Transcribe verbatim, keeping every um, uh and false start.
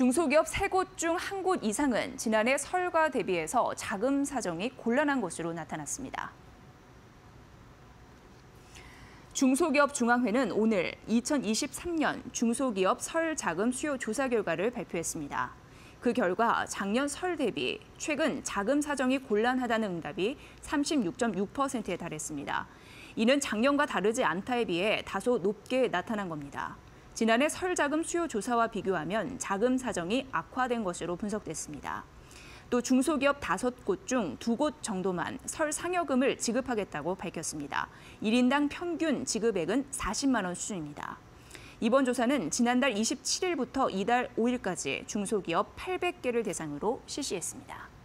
중소기업 세 곳 중 한 곳 이상은 지난해 설과 대비해서 자금 사정이 곤란한 것으로 나타났습니다. 중소기업 중앙회는 오늘 이천이십삼 년 중소기업 설 자금 수요 조사 결과를 발표했습니다. 그 결과 작년 설 대비 최근 자금 사정이 곤란하다는 응답이 삼십육 점 육 퍼센트에 달했습니다. 이는 작년과 다르지 않다에 비해 다소 높게 나타난 겁니다. 지난해 설 자금 수요 조사와 비교하면 자금 사정이 악화된 것으로 분석됐습니다. 또 중소기업 다섯 곳 중 두 곳 정도만 설 상여금을 지급하겠다고 밝혔습니다. 일 인당 평균 지급액은 사십만 원 수준입니다. 이번 조사는 지난달 이십칠 일부터 이달 오 일까지 중소기업 팔백 개를 대상으로 실시했습니다.